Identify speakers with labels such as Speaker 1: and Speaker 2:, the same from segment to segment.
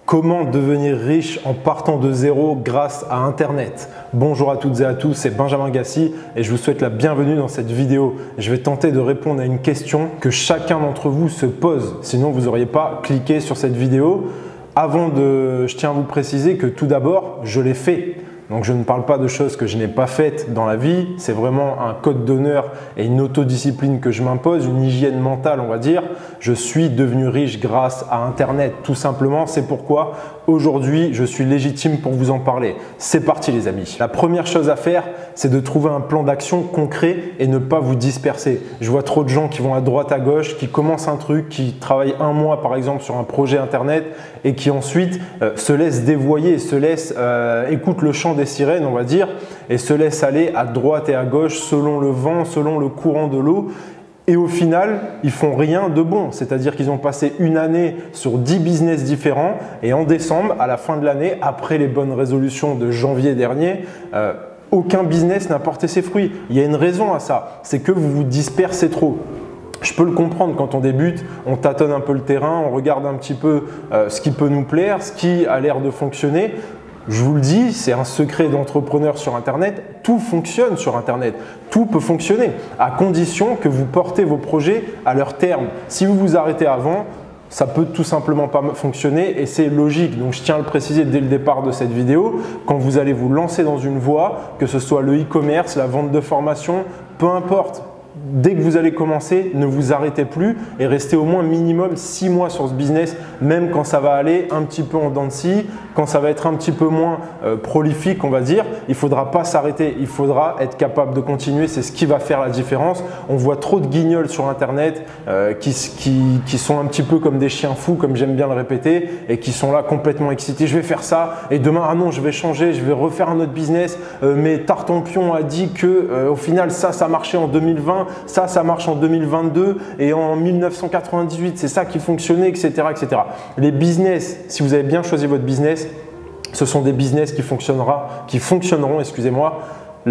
Speaker 1: Comment devenir riche en partant de zéro grâce à Internet? Bonjour à toutes et à tous, c'est Benjamin Gassi et je vous souhaite la bienvenue dans cette vidéo. Je vais tenter de répondre à une question que chacun d'entre vous se pose, sinon vous n'auriez pas cliqué sur cette vidéo. Je tiens à vous préciser que tout d'abord, je l'ai fait. Donc je ne parle pas de choses que je n'ai pas faites dans la vie, c'est vraiment un code d'honneur et une autodiscipline que je m'impose, une hygiène mentale on va dire. Je suis devenu riche grâce à Internet tout simplement, c'est pourquoi aujourd'hui je suis légitime pour vous en parler. C'est parti les amis. La première chose à faire, c'est de trouver un plan d'action concret et ne pas vous disperser. Je vois trop de gens qui vont à droite à gauche, qui commencent un truc, qui travaillent un mois par exemple sur un projet Internet et qui ensuite se laissent dévoyer, écoutent le chant des sirènes on va dire et se laissent aller à droite et à gauche selon le vent, selon le courant de l'eau. Et au final, ils font rien de bon. C'est-à-dire qu'ils ont passé une année sur 10 business différents et en décembre, à la fin de l'année, après les bonnes résolutions de janvier dernier, aucun business n'a porté ses fruits. Il y a une raison à ça, c'est que vous vous dispersez trop. Je peux le comprendre quand on débute, on tâtonne un peu le terrain, on regarde un petit peu ce qui peut nous plaire, ce qui a l'air de fonctionner. Je vous le dis, c'est un secret d'entrepreneur sur Internet, tout fonctionne sur Internet, tout peut fonctionner à condition que vous portez vos projets à leur terme. Si vous vous arrêtez avant, ça peut tout simplement pas fonctionner et c'est logique. Donc je tiens à le préciser dès le départ de cette vidéo, quand vous allez vous lancer dans une voie, que ce soit le e-commerce, la vente de formation, peu importe. Dès que vous allez commencer, ne vous arrêtez plus et restez au moins minimum 6 mois sur ce business, même quand ça va aller un petit peu en dents de scie, quand ça va être un petit peu moins prolifique, on va dire, il ne faudra pas s'arrêter, il faudra être capable de continuer, c'est ce qui va faire la différence. On voit trop de guignols sur Internet qui sont un petit peu comme des chiens fous, comme j'aime bien le répéter, et qui sont là complètement excités. Je vais faire ça et demain, ah non, je vais changer, je vais refaire un autre business, mais Tartampion a dit que au final, ça marchait en 2020. Ça marche en 2022 et en 1998, c'est ça qui fonctionnait, etc., etc. Les business, si vous avez bien choisi votre business, ce sont des business qui fonctionneront, excusez-moi,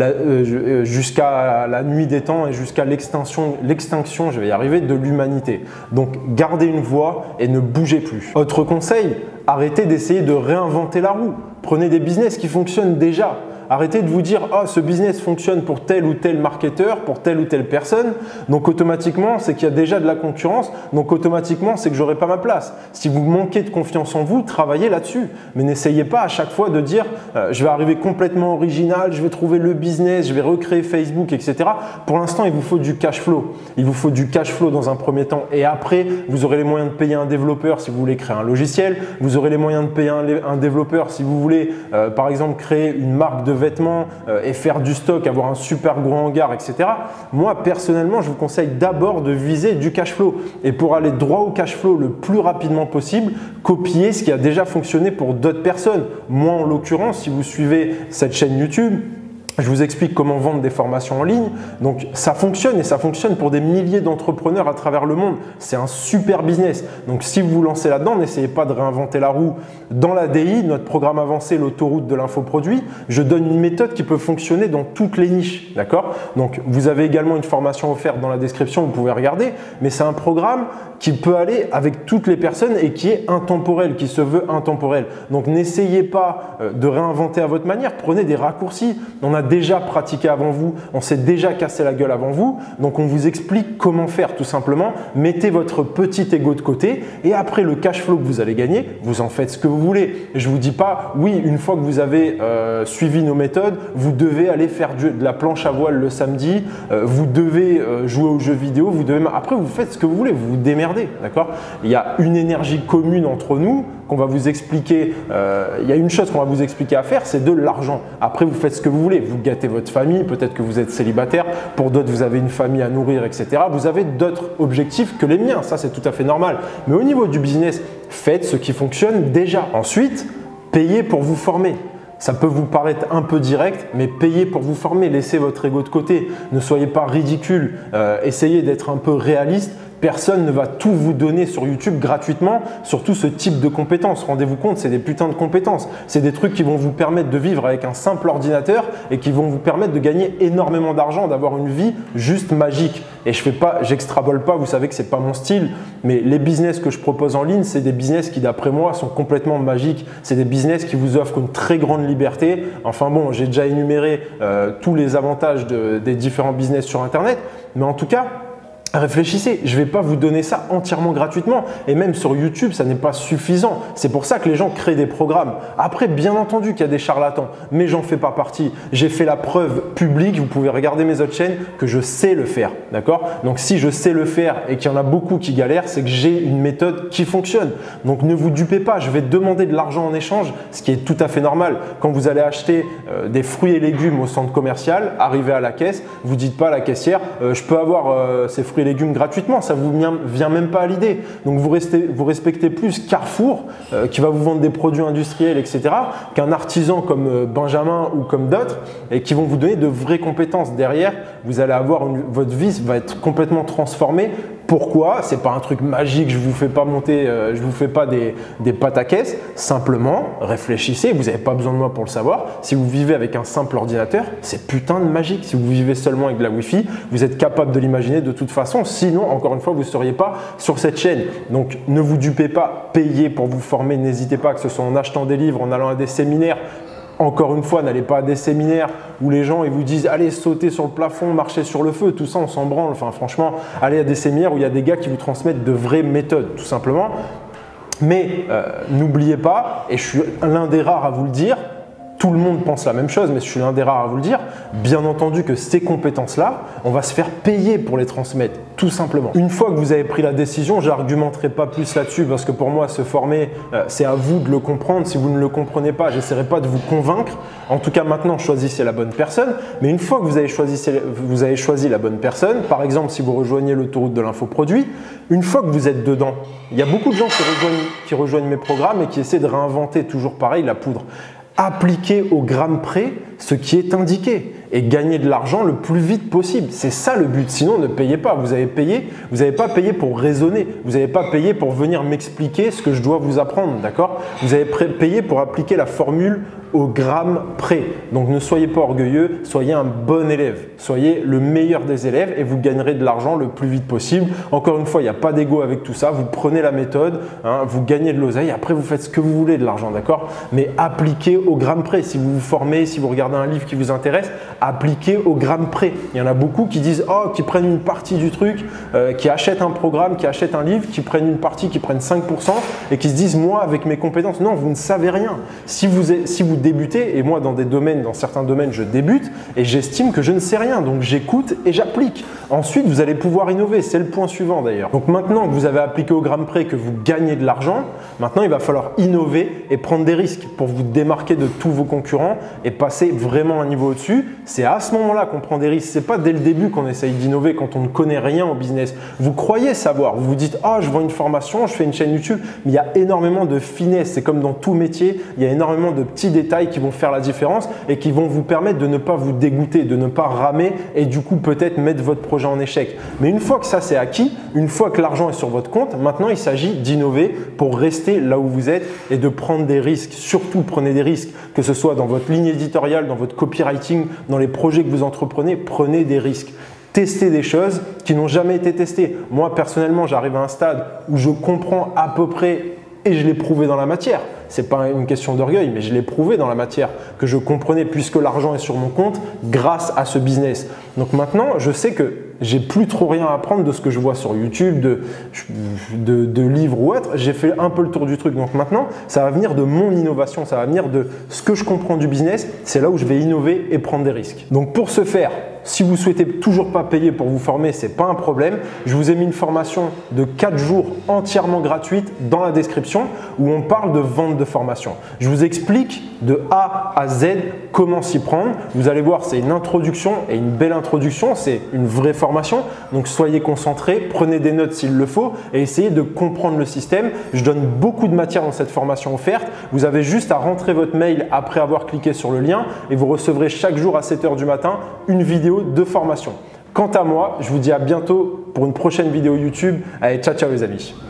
Speaker 1: jusqu'à la nuit des temps et jusqu'à l'extinction, je vais y arriver, de l'humanité. Donc, gardez une voie et ne bougez plus. Autre conseil, arrêtez d'essayer de réinventer la roue. Prenez des business qui fonctionnent déjà. Arrêtez de vous dire « Ah, ce business fonctionne pour tel ou tel marketeur, pour telle ou telle personne. » Donc automatiquement, c'est qu'il y a déjà de la concurrence. Donc automatiquement, c'est que j'aurai pas ma place. Si vous manquez de confiance en vous, travaillez là-dessus. Mais n'essayez pas à chaque fois de dire « Je vais arriver complètement original, je vais trouver le business, je vais recréer Facebook, etc. » Pour l'instant, il vous faut du cash flow. Il vous faut du cash flow dans un premier temps. Et après, vous aurez les moyens de payer un développeur si vous voulez créer un logiciel. Vous aurez les moyens de payer un développeur si vous voulez, par exemple, créer une marque de vêtements et faire du stock, avoir un super gros hangar, etc. Moi, personnellement, je vous conseille d'abord de viser du cash flow. Et pour aller droit au cash flow le plus rapidement possible, copier ce qui a déjà fonctionné pour d'autres personnes. Moi, en l'occurrence, si vous suivez cette chaîne YouTube, je vous explique comment vendre des formations en ligne. Donc, ça fonctionne et ça fonctionne pour des milliers d'entrepreneurs à travers le monde. C'est un super business. Donc, si vous vous lancez là-dedans, n'essayez pas de réinventer la roue. Dans l'ADI, notre programme avancé, l'autoroute de l'infoproduit, je donne une méthode qui peut fonctionner dans toutes les niches. D'accord? Donc, vous avez également une formation offerte dans la description, vous pouvez regarder. Mais c'est un programme qui peut aller avec toutes les personnes et qui est intemporel, qui se veut intemporel. Donc, n'essayez pas de réinventer à votre manière. Prenez des raccourcis. On a déjà pratiqué avant vous, on s'est déjà cassé la gueule avant vous, donc on vous explique comment faire tout simplement. Mettez votre petit ego de côté et après le cash flow que vous allez gagner, vous en faites ce que vous voulez. Je ne vous dis pas, oui, une fois que vous avez suivi nos méthodes, vous devez aller faire de la planche à voile le samedi, vous devez jouer aux jeux vidéo, après vous faites ce que vous voulez, vous vous démerdez, d'accord? Il y a une énergie commune entre nous qu'on va vous expliquer, il y a une chose qu'on va vous expliquer à faire, c'est de l'argent. Après, vous faites ce que vous voulez, vous gâtez votre famille, peut-être que vous êtes célibataire, pour d'autres, vous avez une famille à nourrir, etc. Vous avez d'autres objectifs que les miens, ça c'est tout à fait normal. Mais au niveau du business, faites ce qui fonctionne déjà. Ensuite, payez pour vous former. Ça peut vous paraître un peu direct, mais payez pour vous former, laissez votre ego de côté, ne soyez pas ridicule, essayez d'être un peu réaliste. Personne ne va tout vous donner sur YouTube gratuitement, surtout ce type de compétences. Rendez-vous compte, c'est des putains de compétences. C'est des trucs qui vont vous permettre de vivre avec un simple ordinateur et qui vont vous permettre de gagner énormément d'argent, d'avoir une vie juste magique. Et j'extrapole pas, vous savez que c'est pas mon style, mais les business que je propose en ligne, c'est des business qui d'après moi sont complètement magiques. C'est des business qui vous offrent une très grande liberté. Enfin bon, j'ai déjà énuméré tous les avantages des différents business sur Internet, mais en tout cas, réfléchissez, je ne vais pas vous donner ça entièrement gratuitement et même sur YouTube, ça n'est pas suffisant. C'est pour ça que les gens créent des programmes. Après, bien entendu qu'il y a des charlatans, mais j'en fais pas partie. J'ai fait la preuve publique, vous pouvez regarder mes autres chaînes, que je sais le faire. D'accord? Donc, si je sais le faire et qu'il y en a beaucoup qui galèrent, c'est que j'ai une méthode qui fonctionne. Donc, ne vous dupez pas, je vais demander de l'argent en échange, ce qui est tout à fait normal. Quand vous allez acheter des fruits et légumes au centre commercial, arrivez à la caisse, vous dites pas à la caissière, je peux avoir ces fruits et légumes gratuitement, ça vous vient même pas à l'idée. Donc vous respectez plus Carrefour qui va vous vendre des produits industriels, etc., qu'un artisan comme Benjamin ou comme d'autres et qui vont vous donner de vraies compétences. Derrière, vous allez avoir votre vie va être complètement transformée. Pourquoi? C'est pas un truc magique, je vous fais pas monter, je vous fais pas des pâtes à caisse. Simplement, réfléchissez, vous n'avez pas besoin de moi pour le savoir. Si vous vivez avec un simple ordinateur, c'est putain de magique. Si vous vivez seulement avec de la Wi-Fi, vous êtes capable de l'imaginer de toute façon. Sinon, encore une fois, vous ne seriez pas sur cette chaîne. Donc, ne vous dupez pas, payez pour vous former. N'hésitez pas, que ce soit en achetant des livres, en allant à des séminaires. Encore une fois, n'allez pas à des séminaires où les gens ils vous disent allez sauter sur le plafond, marcher sur le feu, tout ça on s'en branle. Enfin franchement, allez à des séminaires où il y a des gars qui vous transmettent de vraies méthodes, tout simplement. Mais n'oubliez pas, et je suis l'un des rares à vous le dire, tout le monde pense la même chose, mais je suis l'un des rares à vous le dire, bien entendu que ces compétences-là, on va se faire payer pour les transmettre, tout simplement. Une fois que vous avez pris la décision, je n'argumenterai pas plus là-dessus parce que pour moi, se former, c'est à vous de le comprendre. Si vous ne le comprenez pas, j'essaierai pas de vous convaincre. En tout cas, maintenant, choisissez la bonne personne. Mais une fois que vous avez choisi la bonne personne, par exemple, si vous rejoignez l'autoroute de l'infoproduit, une fois que vous êtes dedans, il y a beaucoup de gens qui rejoignent mes programmes et qui essaient de réinventer toujours pareil la poudre. Appliquez au gramme près ce qui est indiqué et gagnez de l'argent le plus vite possible. C'est ça le but. Sinon, ne payez pas. Vous avez pas payé pour raisonner. Vous n'avez pas payé pour venir m'expliquer ce que je dois vous apprendre. D'accord? Vous avez payé pour appliquer la formule au gramme près. Donc, ne soyez pas orgueilleux. Soyez un bon élève. Soyez le meilleur des élèves et vous gagnerez de l'argent le plus vite possible. Encore une fois, il n'y a pas d'ego avec tout ça. Vous prenez la méthode, hein, vous gagnez de l'oseille. Après, vous faites ce que vous voulez de l'argent. D'accord? Mais appliquez au gramme près. Si vous vous formez, si vous regardez un livre qui vous intéresse, appliquez au gramme près. Il y en a beaucoup qui disent « qui prennent une partie du truc, qui achètent un programme, qui achètent un livre, qui prennent une partie, qui prennent 5% et qui se disent « moi, avec mes compétences ». Non, vous ne savez rien. Si vous débutez, et moi dans certains domaines, je débute et j'estime que je ne sais rien. Donc, j'écoute et j'applique. Ensuite, vous allez pouvoir innover. C'est le point suivant d'ailleurs. Donc, maintenant que vous avez appliqué au gramme près, que vous gagnez de l'argent, maintenant, il va falloir innover et prendre des risques pour vous démarquer de tous vos concurrents et passer vraiment un niveau au-dessus. C'est à ce moment-là qu'on prend des risques. C'est pas dès le début qu'on essaye d'innover quand on ne connaît rien au business. Vous croyez savoir. Vous vous dites « Ah, je vends une formation, je fais une chaîne YouTube ». Mais il y a énormément de finesse. C'est comme dans tout métier. Il y a énormément de petits détails qui vont faire la différence et qui vont vous permettre de ne pas vous dégoûter, de ne pas ramer et du coup peut-être mettre votre projet en échec. Mais une fois que ça c'est acquis, une fois que l'argent est sur votre compte, maintenant il s'agit d'innover pour rester là où vous êtes et de prendre des risques. Surtout prenez des risques, que ce soit dans votre ligne éditoriale, dans votre copywriting, dans les projets que vous entreprenez, prenez des risques. Testez des choses qui n'ont jamais été testées. Moi personnellement, j'arrive à un stade où je comprends à peu près et je l'ai prouvé dans la matière. Ce n'est pas une question d'orgueil, mais je l'ai prouvé dans la matière que je comprenais puisque l'argent est sur mon compte grâce à ce business. Donc maintenant, je sais que j'ai plus trop rien à apprendre de ce que je vois sur YouTube, de livres ou autre. J'ai fait un peu le tour du truc. Donc maintenant, ça va venir de mon innovation, ça va venir de ce que je comprends du business. C'est là où je vais innover et prendre des risques. Donc pour ce faire, si vous souhaitez toujours pas payer pour vous former, ce n'est pas un problème. Je vous ai mis une formation de 4 jours entièrement gratuite dans la description où on parle de vente de formation. Je vous explique de A à Z comment s'y prendre. Vous allez voir, c'est une introduction et une belle introduction. C'est une vraie formation. Donc soyez concentrés, prenez des notes s'il le faut et essayez de comprendre le système. Je donne beaucoup de matière dans cette formation offerte. Vous avez juste à rentrer votre mail après avoir cliqué sur le lien et vous recevrez chaque jour à 7 h du matin une vidéo de formation. Quant à moi, je vous dis à bientôt pour une prochaine vidéo YouTube. Allez, ciao ciao les amis.